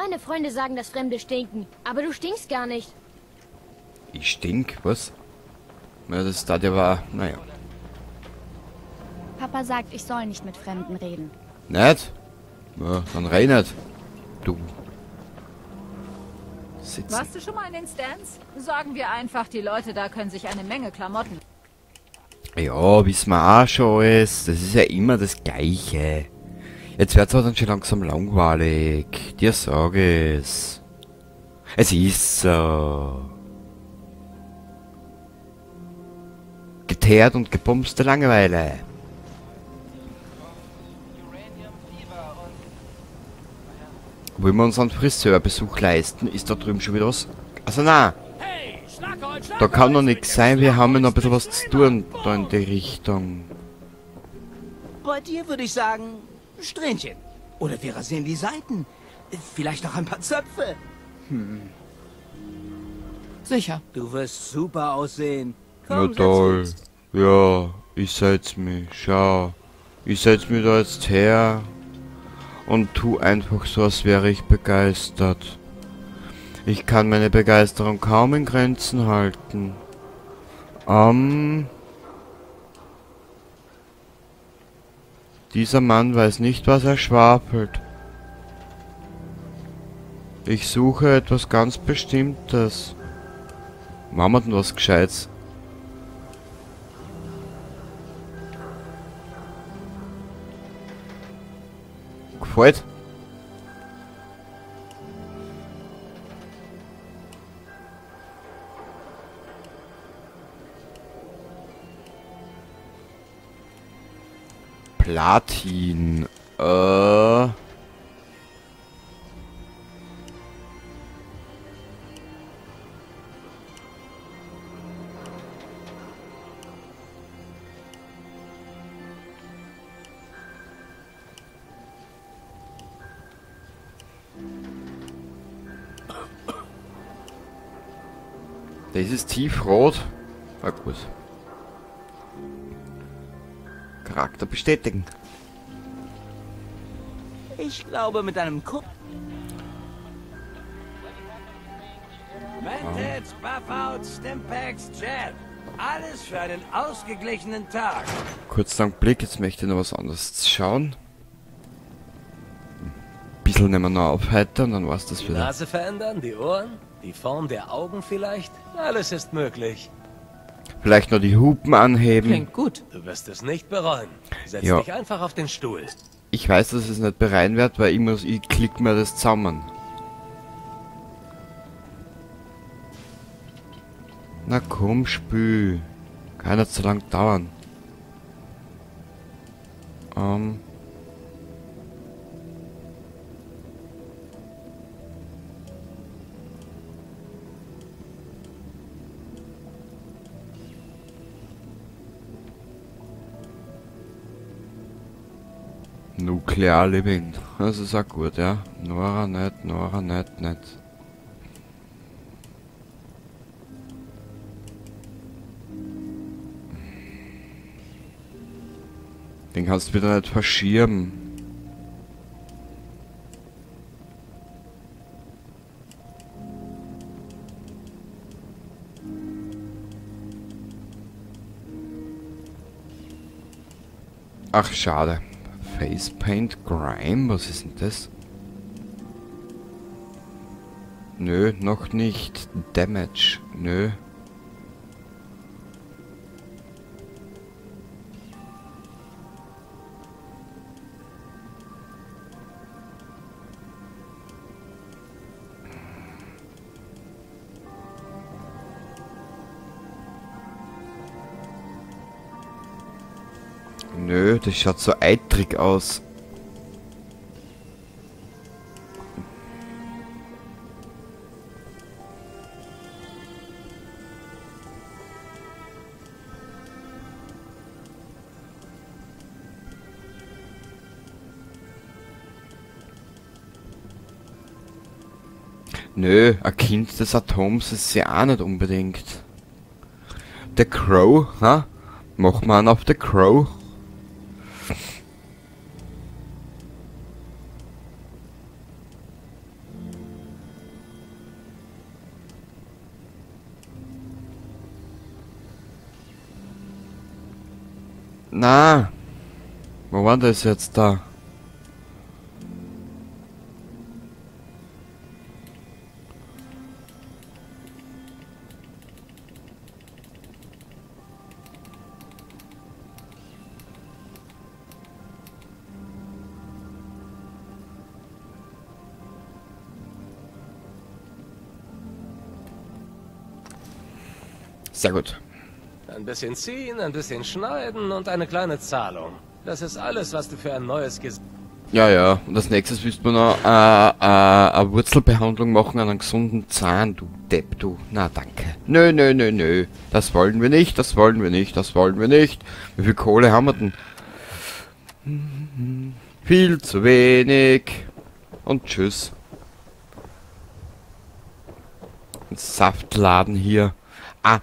meine Freunde sagen, dass Fremde stinken. Aber du stinkst gar nicht. Ich stink? Was? Ja, das da der war... Naja. Papa sagt, ich soll nicht mit Fremden reden. Nicht? Ja, dann rei nicht. Du. Sitzen. Warst du schon mal in den Stands? Sagen wir einfach, die Leute da können sich eine Menge Klamotten. Ja, wissen wir auch schon alles. Das ist ja immer das Gleiche. Jetzt wird's aber dann schon langsam langweilig. Dir sage es. Es ist so. Geteert und gebumste Langeweile. Wollen wir uns einen Friseurbesuch leisten? Ist da drüben schon wieder was? Also na, da kann doch nichts sein. Wir haben ja noch ein bisschen was zu tun da in die Richtung. Bei dir würde ich sagen, Strähnchen. Oder wir rasieren die Seiten. Vielleicht noch ein paar Zöpfe. Sicher. Du wirst super aussehen. Na Komm, toll. setz dich. Ja, ich setz mich. Schau. Ich setz mich da jetzt her. Und tu einfach so, als wäre ich begeistert. Ich kann meine Begeisterung kaum in Grenzen halten. Dieser Mann weiß nicht, was er schwafelt. Ich suche etwas ganz Bestimmtes. Machen wir denn was Gescheites? Gefällt? Platin. Das ist tiefrot. Na gut. Charakter bestätigen. Ich glaube, mit einem Kupp. Mentats, Buffouts, Stimpaks, Jet. Alles für einen ausgeglichenen Tag. Kurz Blick, jetzt möchte ich noch was anderes schauen. Bisschen nehmen wir noch auf heute und dann war's das Die wieder. Nase verändern, die Ohren, die Form der Augen vielleicht. Alles ist möglich. Vielleicht noch die Hupen anheben. Klingt gut. Du wirst es nicht bereuen. Setz Ja. dich einfach auf den Stuhl. Ich weiß, dass es nicht bereien wird, weil ich klick mir das zusammen. Na komm, spül. Kann nicht so lang dauern. Nuklear Living. Das ist auch gut, ja. Nora nicht. Den kannst du wieder nicht verschieben. Ach, schade. Face Paint Grime, was ist denn das? Nö, noch nicht. Damage, nö. Nö, das schaut so eitrig aus. Nö, ein Kind des Atoms ist sie auch nicht unbedingt. The Crow, ha? Mach mal einen auf The Crow. Na. Wo war das jetzt da? Sehr gut. Ein bisschen ziehen, ein bisschen schneiden und eine kleine Zahlung. Das ist alles, was du für ein neues Gesicht... Ja. Und als nächstes willst du noch eine Wurzelbehandlung machen an einem gesunden Zahn, du Depp, du. Na, danke. Nö. Das wollen wir nicht, das wollen wir nicht, das wollen wir nicht. Wie viel Kohle haben wir denn? Viel zu wenig. Und tschüss. Ein Saftladen hier. Ah,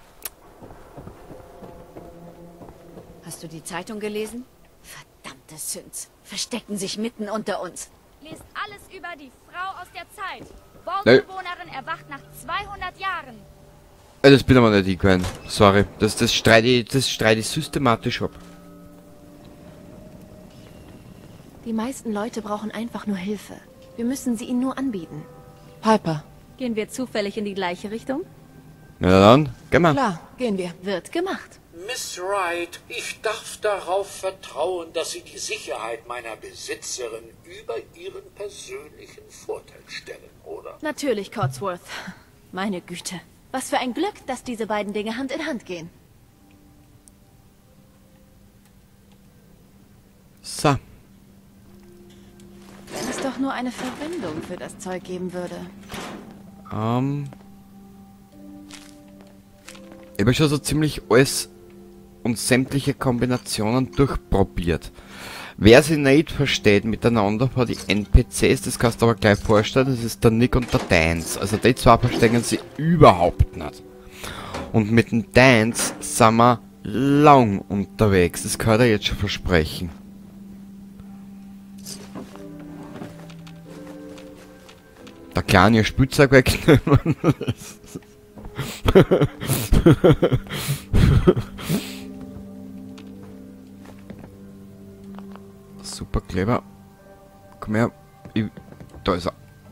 Hast du die Zeitung gelesen? Verdammte Süns. Verstecken sich mitten unter uns. Lest alles über die Frau aus der Zeit. Nö. Borgbewohnerin erwacht nach 200 Jahren. das bin aber nicht ich gewesen. Sorry. Das streite ich systematisch ab. Die meisten Leute brauchen einfach nur Hilfe. Wir müssen sie ihnen nur anbieten. Piper. Gehen wir zufällig in die gleiche Richtung? Na dann, geh mal. Klar, gehen wir. Wird gemacht. Miss Wright, ich darf darauf vertrauen, dass Sie die Sicherheit meiner Besitzerin über Ihren persönlichen Vorteil stellen, oder? Natürlich, Codsworth. Meine Güte. Was für ein Glück, dass diese beiden Dinge Hand in Hand gehen. So. Wenn es doch nur eine Verwendung für das Zeug geben würde. Ich habe schon so ziemlich alles und sämtliche Kombinationen durchprobiert. Wer sie nicht versteht miteinander von die NPCs, das kannst du aber gleich vorstellen, das ist der Nick und der Dance. Also die zwei verstehen sie überhaupt nicht. Und mit dem Dance sind wir lang unterwegs, das kann ich dir jetzt schon versprechen. Der Kleine ihr Spielzeug wegnehmen. Super clever. Komm her. Da ist er.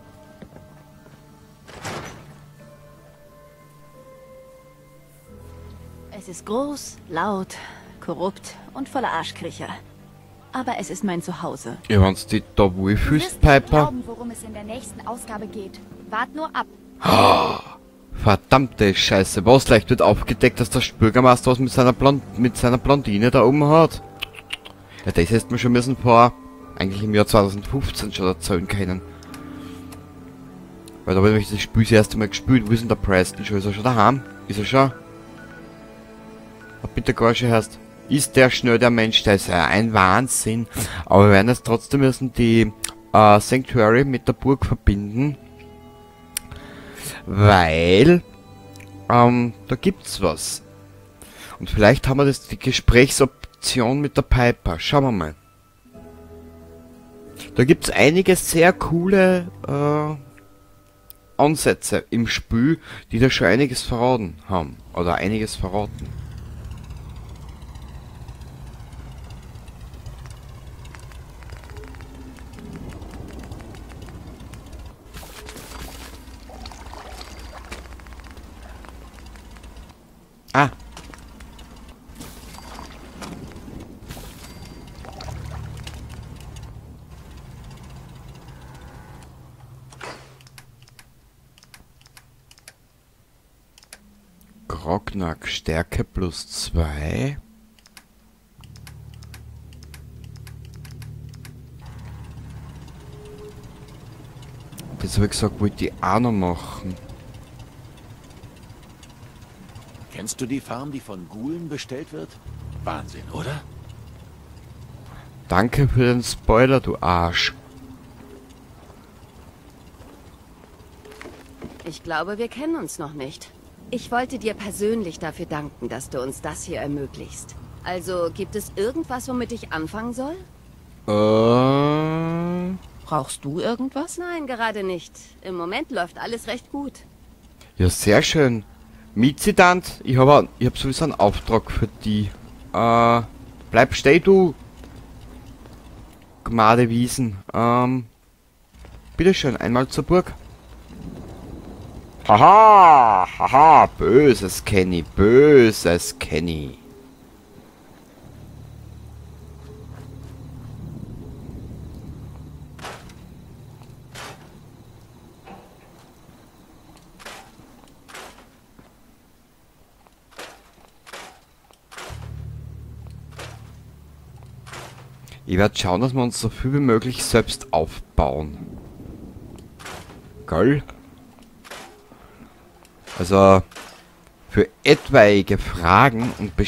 Es ist groß, laut, korrupt und voller Arschkriecher. Aber es ist mein Zuhause. Ja, wenn's dich da wohlfühlst, Du wirst nicht Piper. glauben, worum es in der nächsten Ausgabe geht. Wart nur ab. Verdammte Scheiße. Was leicht wird aufgedeckt, dass der Bürgermeister was mit seiner Blondine da oben hat? Ja, das hätte mir schon müssen vor, eigentlich im Jahr 2015 schon erzählen können. Weil da habe ich das Spiel das erste Mal gespielt. Wo ist denn der Preston schon? Ist er schon daheim? Ist er schon? Hab bitte gar schon erst. Ist der schnell der Mensch? Der ist ja ein Wahnsinn. Aber wir werden jetzt trotzdem müssen die Sanctuary mit der Burg verbinden. Weil da gibt's was. Und vielleicht haben wir das die Gesprächsoption mit der Piper. Schauen wir mal. Da gibt's einige sehr coole Ansätze im Spiel, die da schon einiges verraten haben. Oder einiges verraten. Ah. Grognak Stärke +2. Das habe ich gesagt, wollte ich auch noch machen. Kennst du die Farm, die von Ghoulen bestellt wird? Wahnsinn, oder? Danke für den Spoiler, du Arsch. Ich glaube, wir kennen uns noch nicht. Ich wollte dir persönlich dafür danken, dass du uns das hier ermöglichst. Also, gibt es irgendwas, womit ich anfangen soll? Brauchst du irgendwas? Nein, gerade nicht. Im Moment läuft alles recht gut. Ja, sehr schön. Mietzitant, ich hab sowieso einen Auftrag für die. Bleib Bleib steh, du Gmade Wiesen. Bitteschön, einmal zur Burg. Haha, haha, böses Kenny, böses Kenny. Ich werde schauen, dass wir uns so viel wie möglich selbst aufbauen. Geil. Also für etwaige Fragen und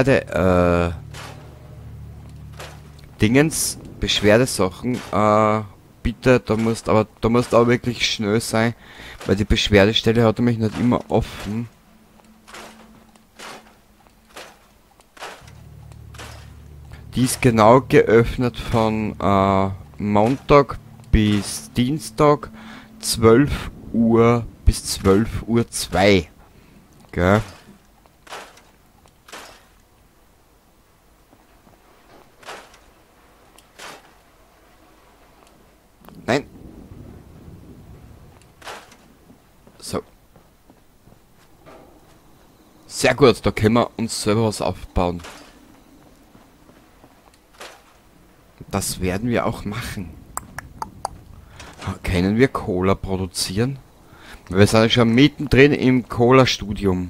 Beschwerdesachen, bitte, da musst aber wirklich schnell sein, weil die Beschwerdestelle hat nämlich nicht immer offen. Die ist genau geöffnet von Montag bis Dienstag 12 Uhr bis 12:02 Uhr. Gell? Nein. So. Sehr gut, da können wir uns selber was aufbauen. Das werden wir auch machen. Können wir Cola produzieren? Wir sind schon mittendrin im Cola-Studium.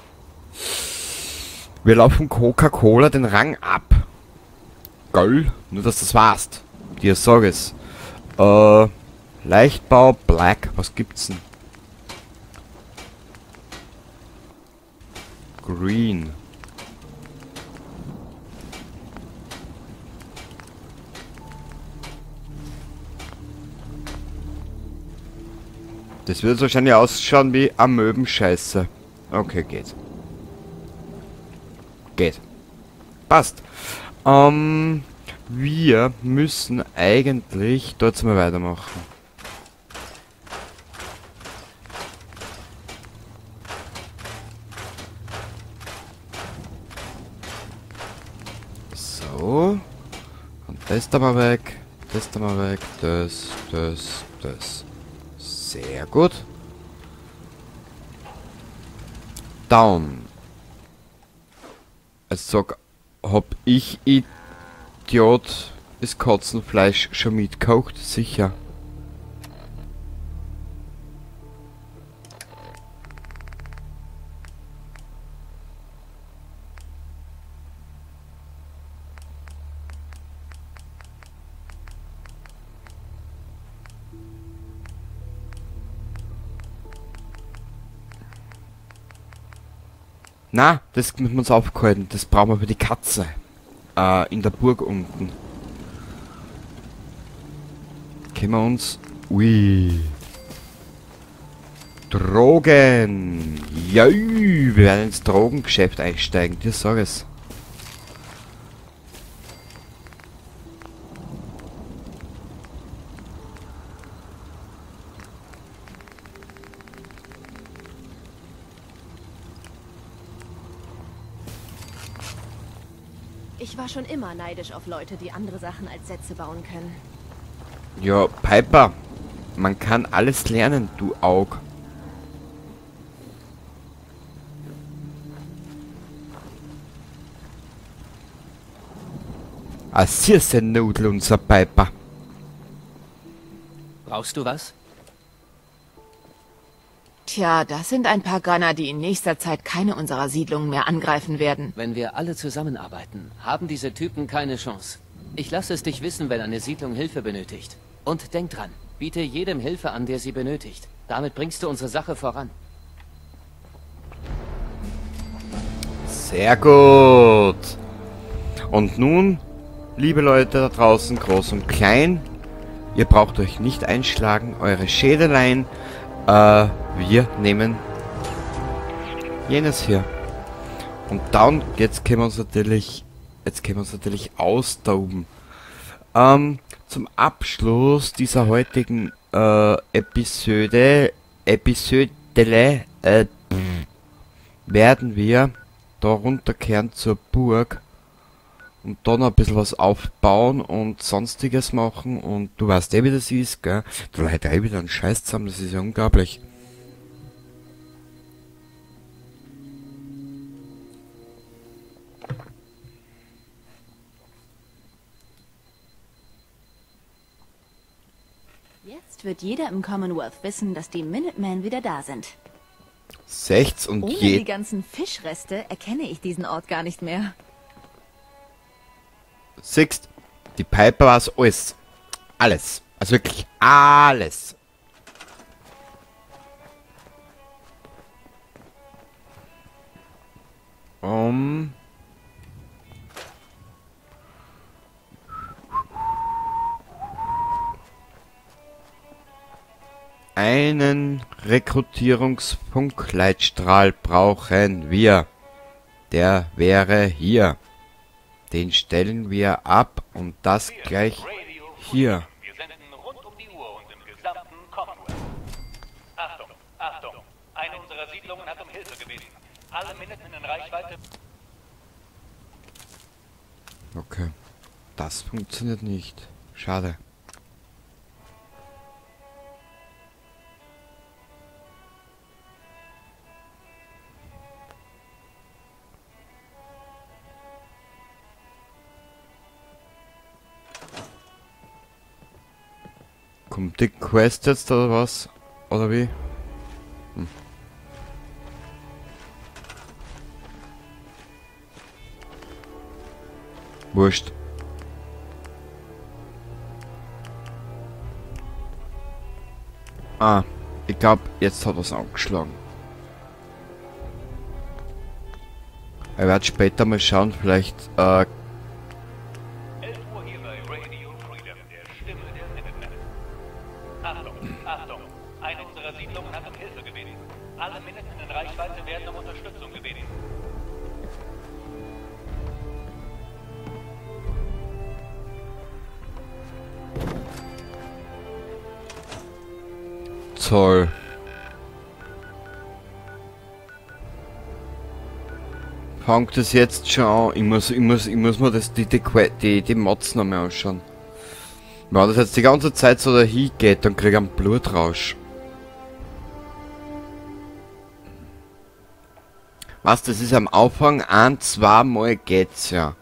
Wir laufen Coca-Cola den Rang ab. Geil, nur dass das warst. Dir sag es. Leichtbau, Black, was gibt's denn? Green. Das wird wahrscheinlich ausschauen wie Amöbenscheiße. Okay, geht. Geht. Passt. Wir müssen eigentlich dort mal weitermachen. So. Und das da mal weg. Das da mal weg. Das. Sehr gut. Down. Also hab ich, Idiot, das Katzenfleisch schon mitgekocht? Sicher. Na, das müssen wir uns aufgehalten. Das brauchen wir für die Katze. In der Burg unten. Können wir uns... Ui. Drogen. Ja, wir werden ins Drogengeschäft einsteigen. Dir sag es. Ich war schon immer neidisch auf Leute, die andere Sachen als Sätze bauen können. Ja, Piper. Man kann alles lernen, du Aug. Ah, sie ist ein Nudel, unser Piper. Brauchst du was? Tja, das sind ein paar Gunner, die in nächster Zeit keine unserer Siedlungen mehr angreifen werden. Wenn wir alle zusammenarbeiten, haben diese Typen keine Chance. Ich lasse es dich wissen, wenn eine Siedlung Hilfe benötigt. Und denk dran, biete jedem Hilfe an, der sie benötigt. Damit bringst du unsere Sache voran. Sehr gut. Und nun, liebe Leute da draußen, groß und klein, ihr braucht euch nicht einschlagen, eure Schädelein. Wir nehmen jenes hier. Und dann, jetzt können wir uns natürlich austoben. Zum Abschluss dieser heutigen Episode werden wir da runterkehren zur Burg Und dann ein bisschen was aufbauen und sonstiges machen. Und du weißt eh, wie das ist, gell? Da leidet eh wieder ein Scheiß zusammen, das ist ja unglaublich. Jetzt wird jeder im Commonwealth wissen, dass die Minutemen wieder da sind. 16 und Ohne die ganzen Fischreste erkenne ich diesen Ort gar nicht mehr. Siehst, die Piper war's alles. Alles. Also wirklich alles. Einen Rekrutierungsfunkleitstrahl brauchen wir. Der wäre hier. Den stellen wir ab und das gleich hier. Wir senden rund um die Uhr und im gesamten Commonwealth. Achtung, Achtung! Eine unserer Siedlungen hat um Hilfe gebeten. Alle Minutemen in Reichweite. Okay. Das funktioniert nicht. Schade. Kommt die Quest jetzt oder was? Oder wie? Wurscht. Ah, ich glaube, jetzt hat er es angeschlagen. Ich werde später mal schauen, vielleicht 11 Uhr hier bei Radio Freedom, der Stimme der Minutemen. Achtung, Achtung! Eine unserer Siedlungen hat um Hilfe gebeten. Alle Minutemen in Reichweite werden um Unterstützung gebeten. Toll. Fangt es jetzt schon an. Ich muss mir das, die Mods noch mehr anschauen. Wenn das jetzt die ganze Zeit so dahin geht, dann krieg ich einen Blutrausch. Was, das ist am Anfang 1-2 Mal geht's ja.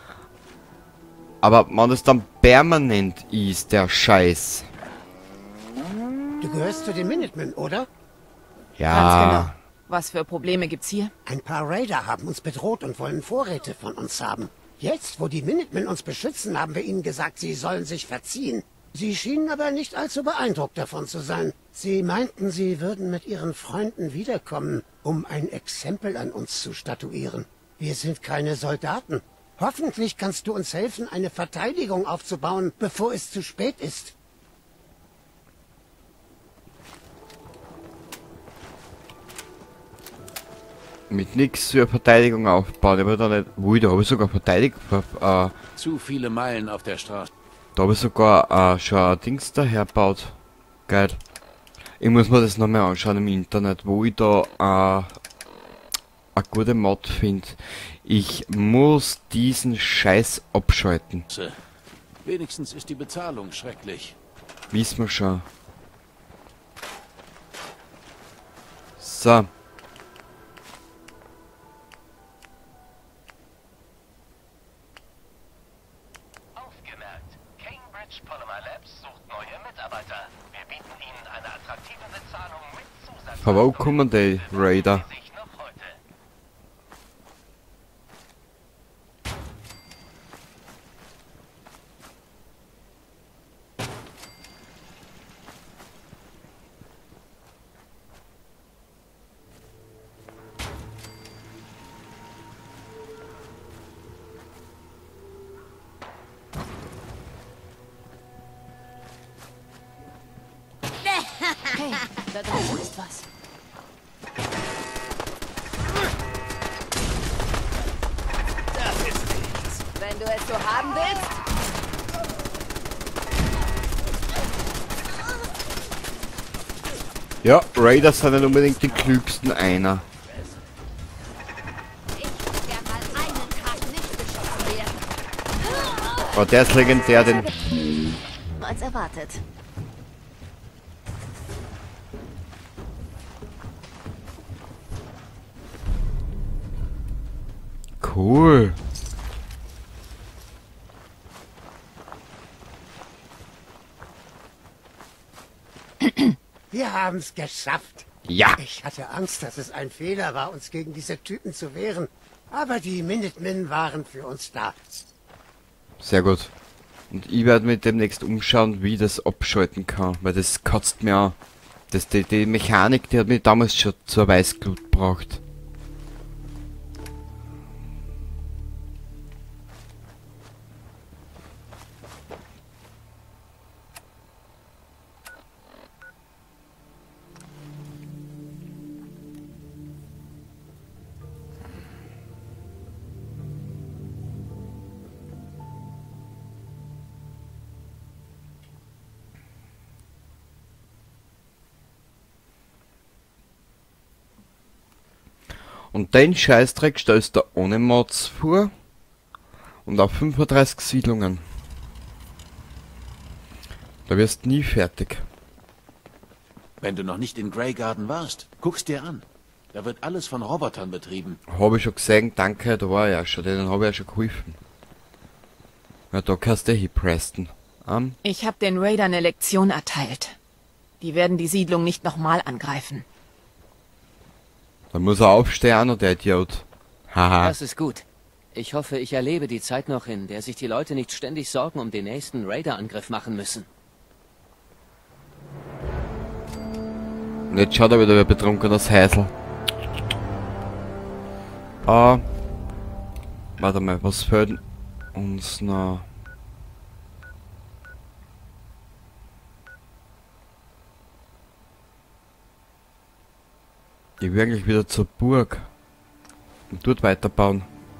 Aber wenn das dann permanent ist, der Scheiß. Du gehörst zu den Minutemen, oder? Ja. Ganz genau. Was für Probleme gibt's hier? Ein paar Raider haben uns bedroht und wollen Vorräte von uns haben. Jetzt, wo die Minutemen uns beschützen, haben wir ihnen gesagt, sie sollen sich verziehen. Sie schienen aber nicht allzu beeindruckt davon zu sein. Sie meinten, sie würden mit ihren Freunden wiederkommen, um ein Exempel an uns zu statuieren. Wir sind keine Soldaten. Hoffentlich kannst du uns helfen, eine Verteidigung aufzubauen, bevor es zu spät ist. Mit nix für Verteidigung aufbauen, aber da nicht. Ui, da habe ich sogar Verteidigung. Zu viele Meilen auf der Straße. Da habe ich sogar schon ein Dings dahergebaut. Geil. Ich muss mir das nochmal anschauen im Internet, wo ich da eine gute Mod finde. Ich muss diesen Scheiß abschalten. Wenigstens ist die Bezahlung schrecklich. Wissen wir schon. So. Polymer Labs sucht neue Mitarbeiter. Wir bieten ihnen eine attraktive Bezahlung mit Zusatz. Aber wo kommen die Raider? Hey, da draußen ist was. Das ist nichts. Wenn du es so haben willst. Ja, Raiders sind nicht unbedingt die klügsten einer. Ich will gern mal einen Tag nicht beschossen werden. Oh, der ist legendär, den... Als erwartet. Cool. Wir haben's geschafft. Ja. Ich hatte Angst, dass es ein Fehler war, uns gegen diese Typen zu wehren. Aber die Minutemen waren für uns da. Sehr gut. Und ich werde mir demnächst umschauen, wie ich das abschalten kann. Weil das kotzt mir an. Die Mechanik, die hat mich damals schon zur Weißglut gebracht. Und den Scheißdreck stellst du ohne Mods vor. Und auf 35 Siedlungen. Da wirst du nie fertig. Wenn du noch nicht in Greygarden warst, guck's dir an. Da wird alles von Robotern betrieben. Habe ich schon gesehen, danke, da war ich ja schon. Denen habe ich ja schon geholfen. Ja, da kannst du hin, Preston. Ich habe den Raidern eine Lektion erteilt. Die werden die Siedlung nicht nochmal angreifen. Dann muss er aufstehen, der Idiot. Haha. Das ist gut. Ich hoffe, ich erlebe die Zeit noch, in der sich die Leute nicht ständig Sorgen um den nächsten Raider-Angriff machen müssen. Und jetzt schaut er wieder wie ein betrunkenes Häsel. Warte mal, was fehlt uns noch? Ich will eigentlich wieder zur Burg und dort weiterbauen.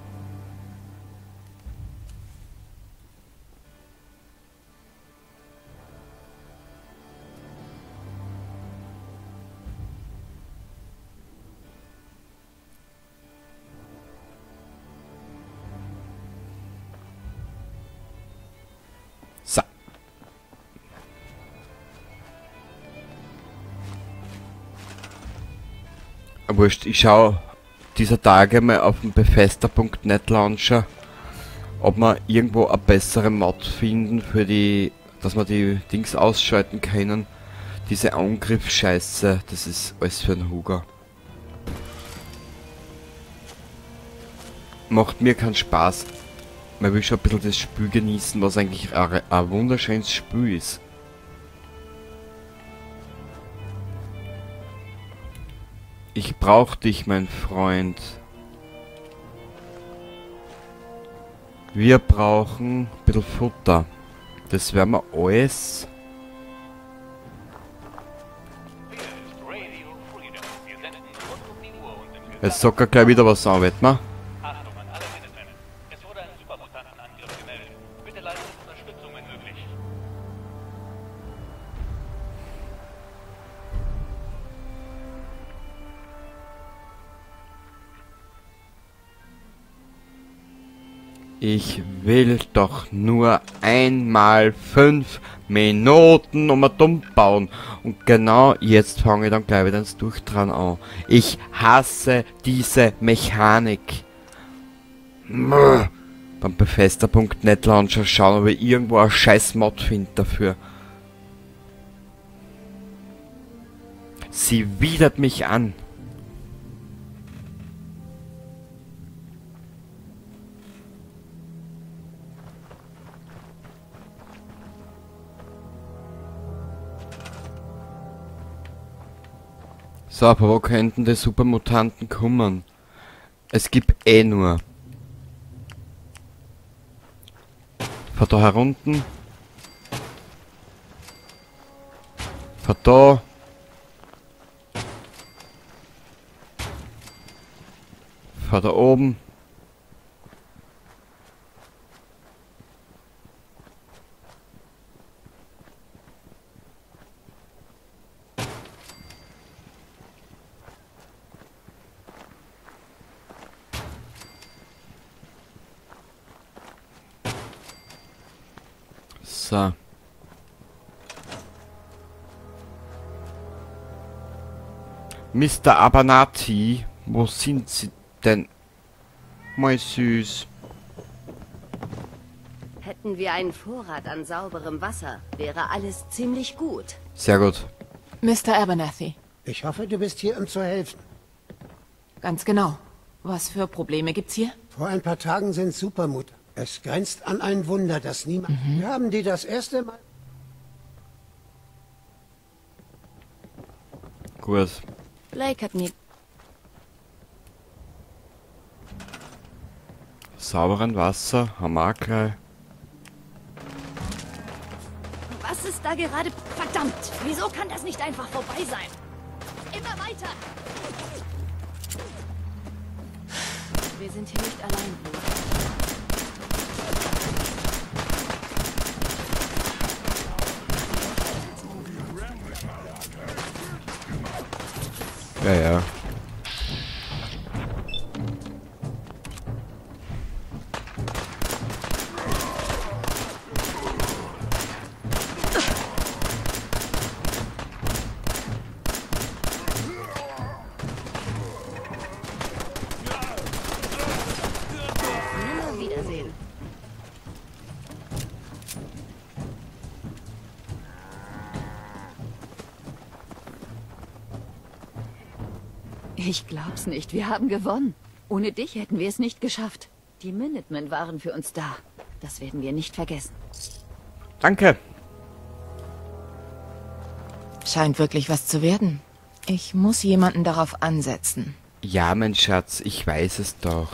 So. Wurscht, ich schaue dieser Tage mal auf dem Bethesda.net Launcher, ob wir irgendwo eine bessere Mod finden für die, dass wir die Dings ausschalten können. Diese Angriffsscheiße, das ist alles für einen Huger. Macht mir keinen Spaß. Man will schon ein bisschen das Spiel genießen, was eigentlich ein wunderschönes Spiel ist. Ich brauch dich, mein Freund. Wir brauchen ein bisschen Futter. Das werden wir alles. Jetzt sagt er gleich wieder was an, wett mal. Achtung an alle Minutemen. Es wurde ein Supermutantenangriff gemeldet. Bitte leistet Unterstützung, wenn möglich. Ich will doch nur einmal 5 Minuten dumm bauen. Und genau jetzt fange ich dann gleich wieder ins Durchdran an. Ich hasse diese Mechanik. Beim Bethesda.net Launcher schauen, ob ich irgendwo ein scheiß Mod finde dafür. Sie widert mich an. So, aber wo könnten die Supermutanten kommen? Es gibt eh nur. Von da herunten. Von da. Von da oben. So. Mr. Abernathy, wo sind Sie denn? Mal süß. Hätten wir einen Vorrat an sauberem Wasser, wäre alles ziemlich gut. Sehr gut. Mr. Abernathy. Ich hoffe, du bist hier, um zu helfen. Ganz genau. Was für Probleme gibt's hier? Vor ein paar Tagen sind Supermut. Es grenzt an ein Wunder, dass niemand... Wir haben die das erste Mal... Gut. Blake hat nie... Sauberen Wasser, haben wir auch gleich. Was ist da gerade... Verdammt! Wieso kann das nicht einfach vorbei sein? Immer weiter! Wir sind hier nicht allein. Ja, ja. Nimmer wiedersehen. Ich glaub's nicht. Wir haben gewonnen. Ohne dich hätten wir es nicht geschafft. Die Minutemen waren für uns da. Das werden wir nicht vergessen. Danke. Scheint wirklich was zu werden. Ich muss jemanden darauf ansetzen. Ja, mein Schatz, ich weiß es doch.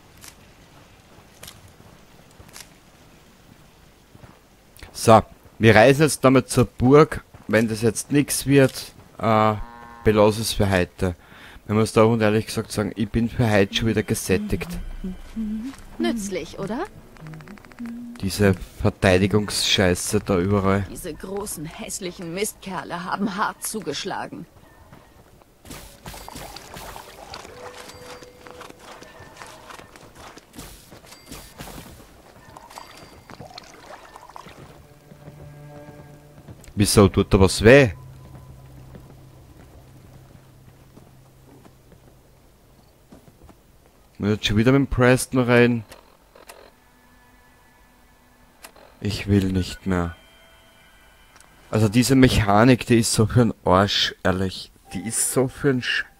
So, wir reisen jetzt damit zur Burg. Wenn das jetzt nichts wird, belass es für heute. Man muss da und ehrlich gesagt sagen, ich bin für heute schon wieder gesättigt. Nützlich, oder? Diese Verteidigungsscheiße da überall. Diese großen, hässlichen Mistkerle haben hart zugeschlagen. Wieso tut da was weh? Muss jetzt schon wieder mit dem Preston rein. Ich will nicht mehr. Also diese Mechanik, die ist so für ein Arsch, ehrlich. Die ist so für ein